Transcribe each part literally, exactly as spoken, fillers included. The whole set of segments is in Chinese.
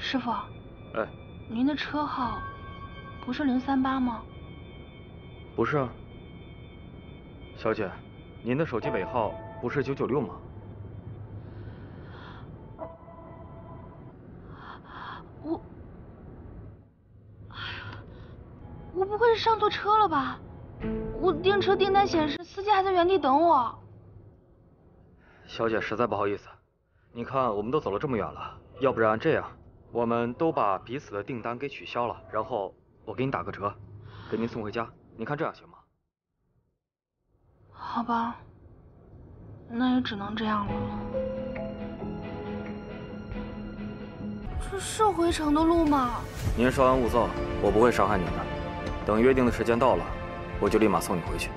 师傅， 哎， 您的车号不是零三八吗？ 不是啊。小姐，您的手机尾号不是九九六吗？ 我，哎呀，我不会是上错车了吧？我订车订单显示司机还在原地等我。 小姐，实在不好意思，你看我们都走了这么远了，要不然这样，我们都把彼此的订单给取消了，然后我给你打个折，给您送回家，您看这样行吗？ 好吧，那也只能这样了。这是回城的路吗？ 您稍安勿躁，我不会伤害您的。等约定的时间到了，我就立马送你回去。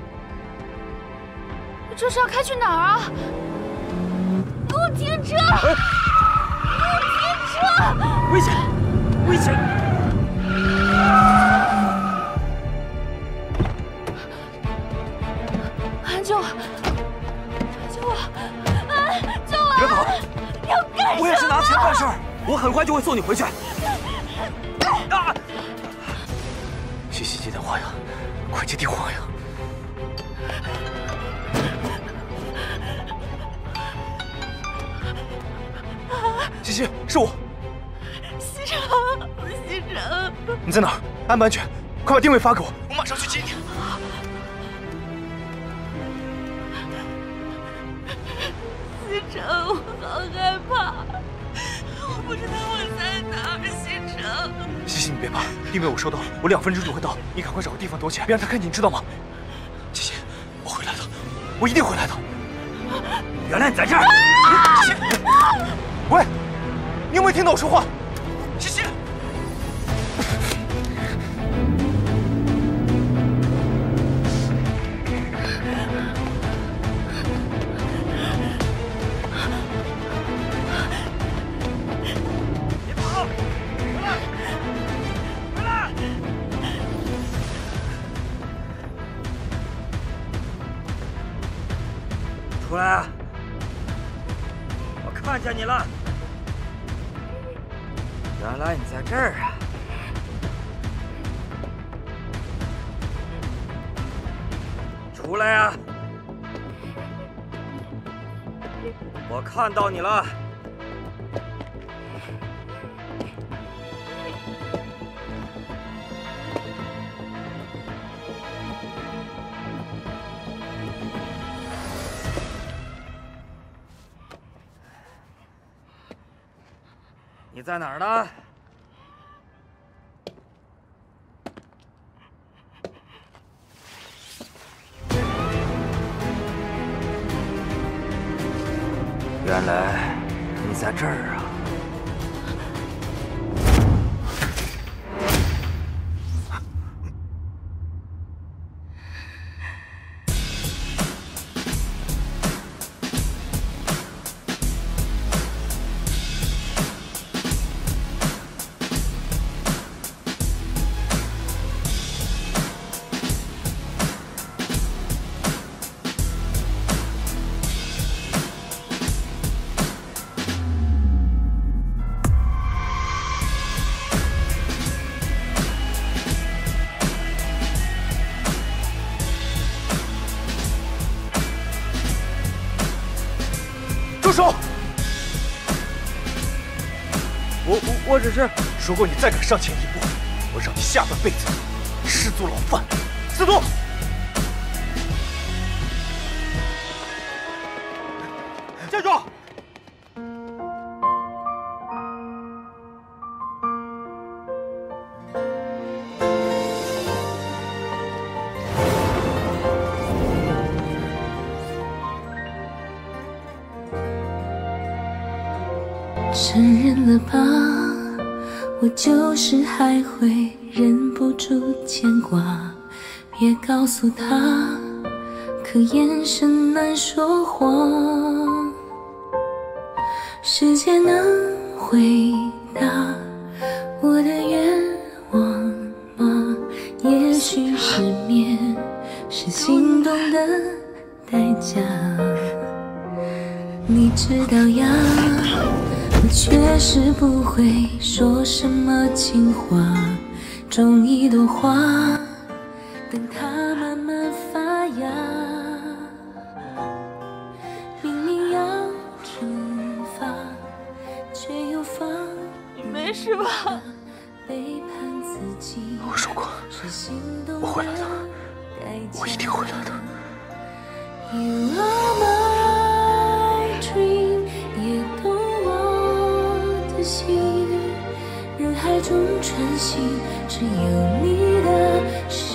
这是要开去哪儿啊？给我停车！ 哎、 给我停车！ 危险！危险！ 救我！救我！啊！救我！ 别跑！ 你要干什么？ 我也是拿钱办事儿，我很快就会送你回去。啊！ 西西接电话呀，快接电话呀！西西，是我。 西城，西城， 你在哪儿？安不安全？快把定位发给我，我马上去接你。 西城，我好害怕，我不知道我在哪儿。西城， 西西，你别怕，定位我收到了，我两分钟就会到，你赶快找个地方躲起来，别让他看见，你知道吗？西西，我会来的，我一定会来的。 原来你在这儿！ 西西，喂，你有没有听到我说话？西西。 出来啊！我看见你了，原来你在这儿啊！出来啊！我看到你了。你在哪儿呢？原来你在这儿啊！ 住手！ 我我我只是…… 如果你再敢上前一步，我让你下半辈子吃足牢饭。司徒，站住！ 承认了吧，我就是还会忍不住牵挂。别告诉他，可眼神难说谎。时间能回答我的愿望吗？也许失眠是心动的代价。你知道呀，我确实不会说什么情话，种一朵花，等它慢慢发芽。明明要惩罚，却又放你没事吧？ 背叛自己。 我说过，我会来的，我一定会来的。 You are my dream， 也懂我的心。人海中穿行，只有你的。